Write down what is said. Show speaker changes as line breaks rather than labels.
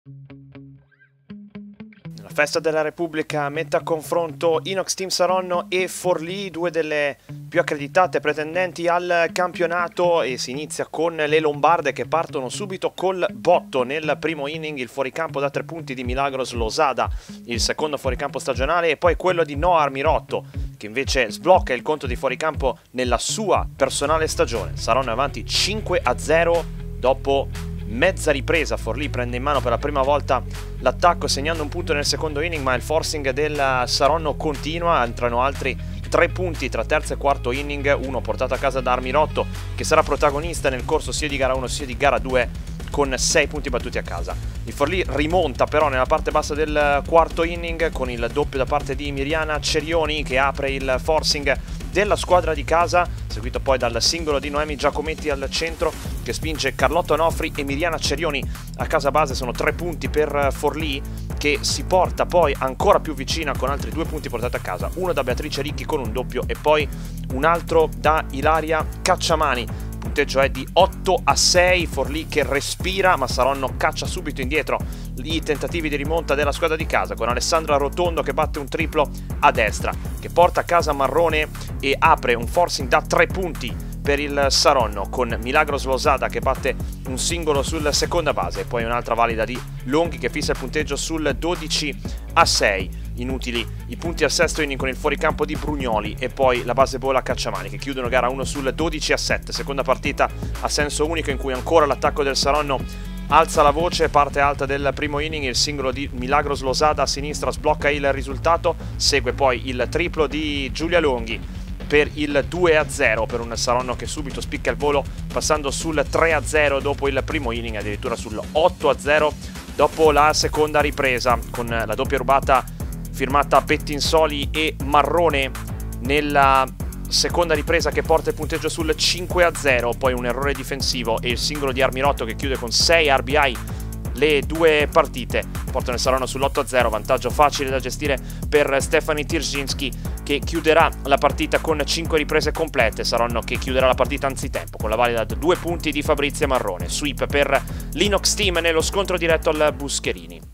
La festa della Repubblica mette a confronto Inox Team Saronno e Forlì, due delle più accreditate pretendenti al campionato, e si inizia con le lombarde che partono subito col botto. Nel primo inning il fuoricampo da 3 punti di Milagros Losada, il secondo fuoricampo stagionale, e poi quello di Noah Armirotto che invece sblocca il conto di fuoricampo nella sua personale stagione. Saronno è avanti 5-0 dopo mezza ripresa. Forlì prende in mano per la prima volta l'attacco segnando un punto nel secondo inning, ma il forcing del Saronno continua. Entrano altri 3 punti tra terzo e quarto inning, uno portato a casa da Armirotto che sarà protagonista nel corso sia di gara 1 sia di gara 2 con 6 punti battuti a casa. Il Forlì rimonta però nella parte bassa del quarto inning con il doppio da parte di Miriana Cerioni che apre il forcing della squadra di casa, seguito poi dal singolo di Noemi Giacometti al centro che spinge Carlotta Onofri e Miriana Cerioni a casa base. Sono 3 punti per Forlì che si porta poi ancora più vicina con altri 2 punti portati a casa, uno da Beatrice Ricchi con un doppio e poi un altro da Ilaria Cacciamani. Il punteggio è di 8-6, Forlì che respira, ma Saronno caccia subito indietro i tentativi di rimonta della squadra di casa con Alessandra Rotondo che batte un triplo a destra, che porta a casa Marrone e apre un forcing da 3 punti per il Saronno con Milagros Losada che batte un singolo sul seconda base e poi un'altra valida di Longhi che fissa il punteggio sul 12-6. Inutili i punti al sesto inning con il fuoricampo di Brugnoli e poi la base bola a Cacciamani che chiudono gara 1 sul 12-7. Seconda partita a senso unico in cui ancora l'attacco del Saronno alza la voce. Parte alta del primo inning, il singolo di Milagros Losada a sinistra sblocca il risultato, segue poi il triplo di Giulia Longhi per il 2-0 per un Saronno che subito spicca il volo passando sul 3-0 dopo il primo inning, addirittura sul 8-0 dopo la seconda ripresa con la doppia rubata firmata Bettinsoli e Marrone nella seconda ripresa che porta il punteggio sul 5-0, poi un errore difensivo e il singolo di Armirotto che chiude con 6 RBI le 2 partite, portano il Saronno sull'8-0, vantaggio facile da gestire per Stefani Tirzynski che chiuderà la partita con 5 riprese complete. Saronno che chiuderà la partita anzitempo con la valida da 2 punti di Fabrizia Marrone. Sweep per l'Inox Team nello scontro diretto al Buscherini.